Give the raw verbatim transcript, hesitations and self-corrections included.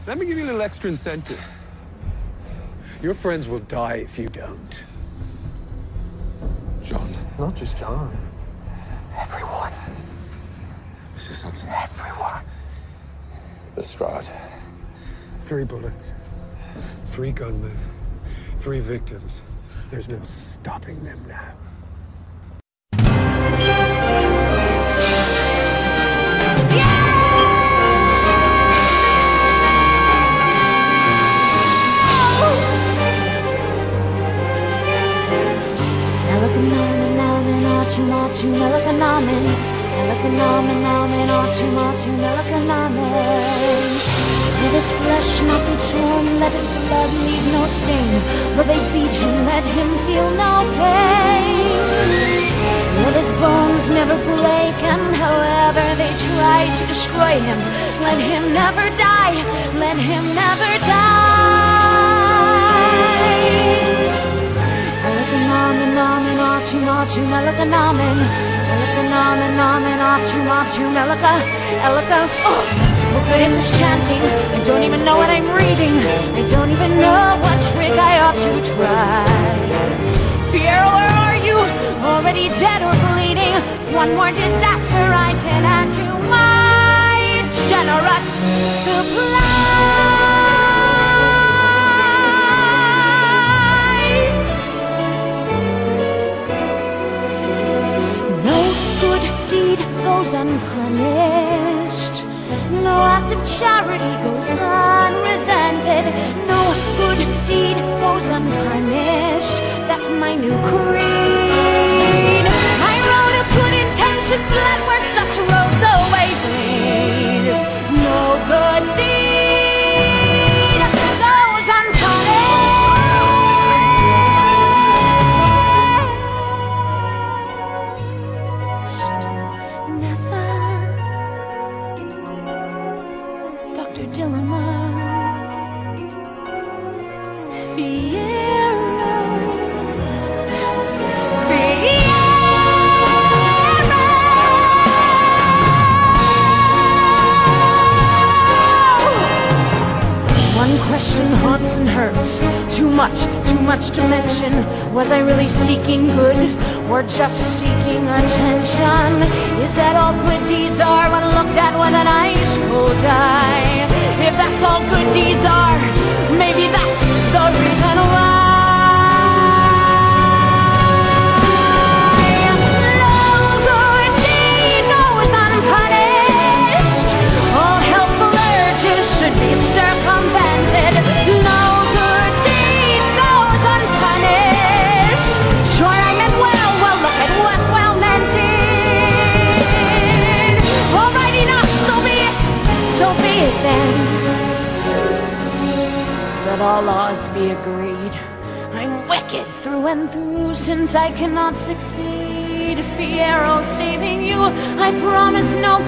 Let me give you a little extra incentive. Your friends will die if you don't. John. Not just John. Everyone. Missus Hudson. Everyone. Lestrade. Three bullets. Three gunmen. Three victims. There's no stopping them now. Let his flesh not be torn, let his blood leave no stain. Though they beat him, let him feel no pain. Let his bones never break, and however they try to destroy him, let him never die, let him never die. Elakanamen, namen, atu, atu, melakanamen. Elakanamen, namen, atu, atu, melaka, elaka, oh. What good is this chanting? I don't even know what I'm reading. I don't even know what trick I ought to try. Fiero, where are you? Already dead or bleeding? One more disaster I can add to my generous supply. No good deed goes unpunished. No act of charity goes unresented. No good deed goes unpunished. That's my new creed. I wrote of good intentions that were such roads always lead. No good deed goes unpunished. Nessa, Doctor Dilemma, Fiero, Fiero. One question haunts and hurts. Too much, too much to mention. Was I really seeking good, or just seeking attention? Is that all good deeds are when looked at with an ice cold eye? If that's all good deeds are, maybe that's the reason why. No good deed goes unpunished. All helpful urges should be circumvented. No good deed goes unpunished. Sure, I meant well, well, look at what well meant did. All right, enough, so be it, so be it then. Let all laws be agreed. I'm wicked through and through, since I cannot succeed. Fiero, saving you, I promise no